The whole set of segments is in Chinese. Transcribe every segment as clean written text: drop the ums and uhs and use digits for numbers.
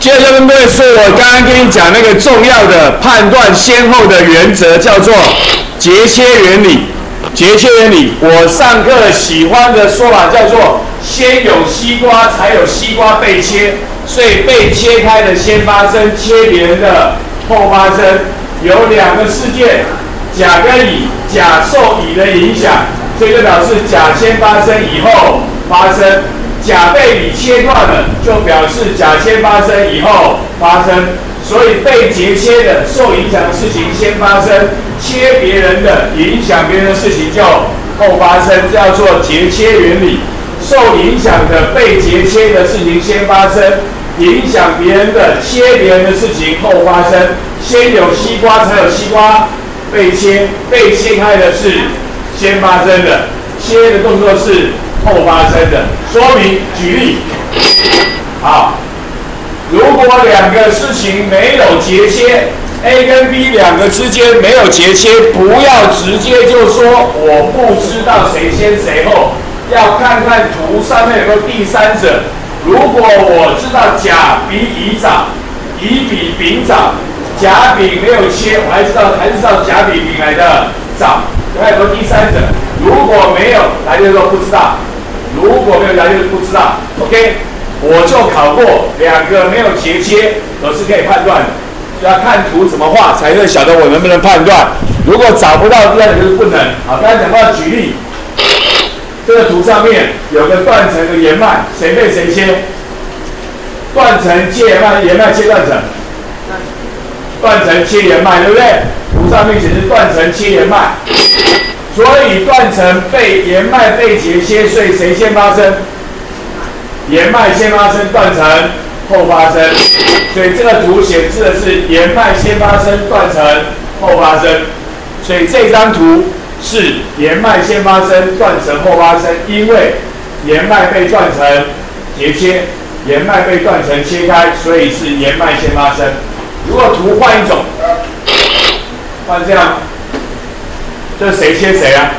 接着跟各位说，我刚刚跟你讲那个重要的判断先后的原则，叫做截切原理。截切原理，我上课喜欢的说法叫做先有西瓜，才有西瓜被切，所以被切开的先发生，切别人的后发生。有两个事件，甲跟乙，甲受乙的影响，所以就表示甲先发生，以后发生。甲被乙切断了，就表示甲先发生，以后发生。所以被截切的、受影响的事情先发生，切别人的、影响别人的事情就后发生，这叫做截切原理。受影响的、被截切的事情先发生，影响别人的、切别人的事情后发生。先有西瓜，才有西瓜被切，被切开的是先发生的，切的动作是后发生的。说明举例，好，如果两个事情没有截切 ，A 跟 B 两个之间没有截切，不要直接就说我不知道谁先谁后，要看看图上面有个第三者。如果我知道甲比乙早，乙比丙早，甲丙没有切，我还知道甲比丙来的早，还有个第三者。如果没有，来就说不知道。如果没有来就是不知道 ，OK， 我就考过两个没有截切都是可以判断的，就要看图怎么画才会晓得我能不能判断。如果找不到第二个就是不能。好，刚才讲到举例，这个图上面有个断层的延脉，谁被谁切？断层切延脉，延脉切断层，断层切延脉，对不对？图上面显示断层切延脉。所以断层被延脉被截切，所以谁先发生？延脉先发生，断层后发生。所以这个图显示的是延脉先发生，断层后发生。所以这张图是延脉先发生，断层后发生，因为延脉被断层截切，延脉被断层切开，所以是延脉先发生。如果图换一种，换这样。这谁切谁啊？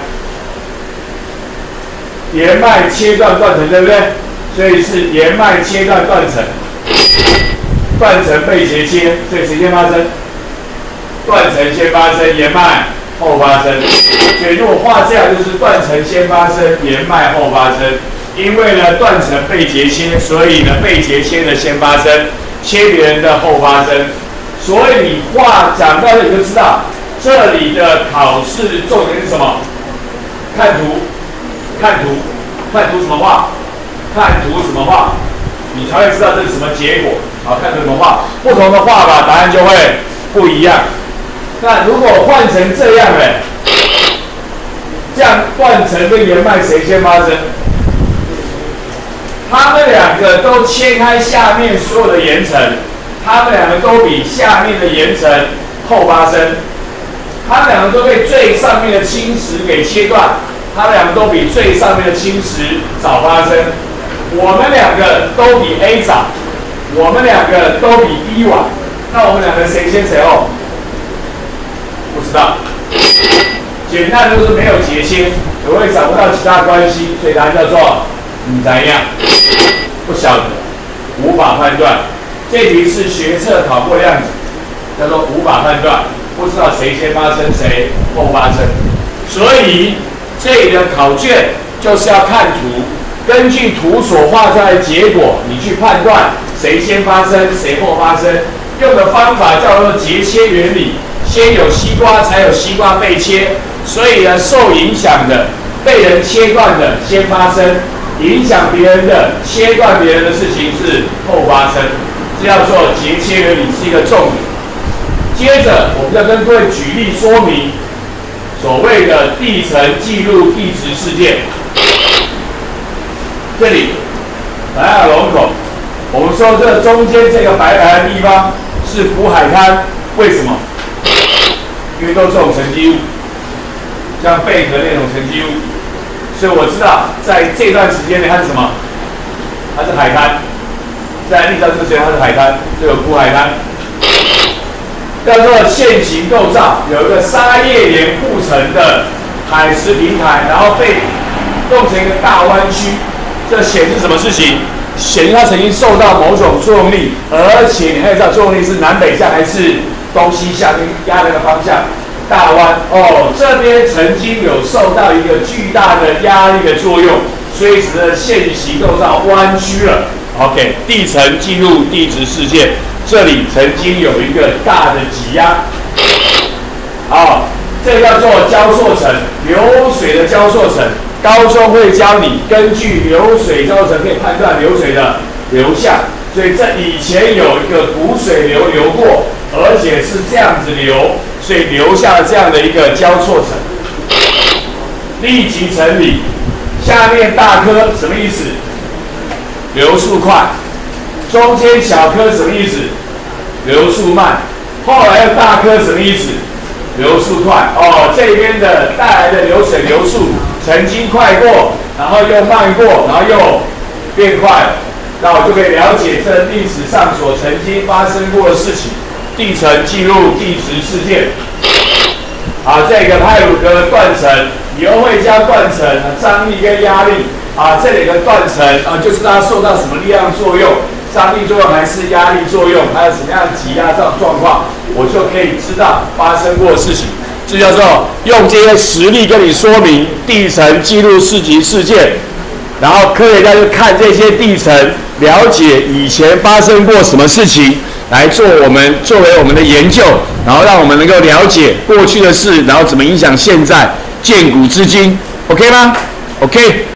延脉切断断层，对不对？所以是延脉切断断层，断层被截切，所以谁先发生？断层先发生，延脉后发生。所以如果画这样，就是断层先发生，延脉后发生。因为呢，断层被截切，所以呢，被截切的先发生，切别人的后发生。所以你画讲到这里就知道。这里的考试重点是什么？看图，看图，看图怎么画？看图怎么画？你才会知道这是什么结果。好，看图怎么画？不同的画法，答案就会不一样。那如果换成这样嘞，这样断层跟延脉谁先发生？他们两个都切开下面所有的岩层，他们两个都比下面的岩层后发生。他们两个都被最上面的侵蚀给切断，他们两个都比最上面的侵蚀早发生。我们两个都比 A 早，我们两个都比 B 晚。那我们两个谁先谁后？不知道。简单就是没有截切，我也找不到其他关系，所以答案叫做怎样？不晓得，无法判断。这题是学测考过量子，叫做无法判断。不知道谁先发生，谁后发生，所以这里的考卷就是要看图，根据图所画出来的结果，你去判断谁先发生，谁后发生。用的方法叫做截切原理，先有西瓜，才有西瓜被切。所以呢，受影响的、被人切断的先发生，影响别人的、切断别人的事情是后发生。这叫做截切原理，是一个重点。接着，我们要跟各位举例说明所谓的地层记录地质事件。这里南亚龙口，我们说这中间这个白白的地方是古海滩，为什么？因为都是这种沉积物，像贝壳那种沉积物，所以我知道在这段时间内它是什么？它是海滩，在历史上这个时间它是海滩，就有古海滩。叫做线形构造，有一个沙叶岩铺成的海蚀平台，然后被弄成一个大弯曲，这显示什么事情？ 显示它曾经受到某种作用力，而且你还知道作用力是南北向还是东西向，跟压那个方向。大弯哦，这边曾经有受到一个巨大的压力的作用，所以使得线形构造弯曲了。OK， 地层记录地质事件，这里曾经有一个大的挤压。好，这个叫做交错层，流水的交错层。高中会教你根据流水交错层可以判断流水的流向，所以这以前有一个古水流流过，而且是这样子流，所以留下了这样的一个交错层。立即成理，下面大颗什么意思？流速快。中间小颗什么意思？流速慢。后来又大颗什么意思？流速快。哦，这边的带来的流水流速曾经快过，然后又慢过，然后又变快了。那我就可以了解这历史上所曾经发生过的事情。地层记录地质事件。啊，这个派鲁格断层，以后会教断层张力跟压力。啊，这两个断层啊，就是它受到什么力量作用，张力作用还是压力作用，还有什么样的挤压这种状况，我就可以知道发生过的事情。这叫做用这些实例跟你说明地层记录事件，然后科学家就看这些地层，了解以前发生过什么事情，来作为我们的研究，然后让我们能够了解过去的事，然后怎么影响现在，见古知今 ，OK 吗 ？OK。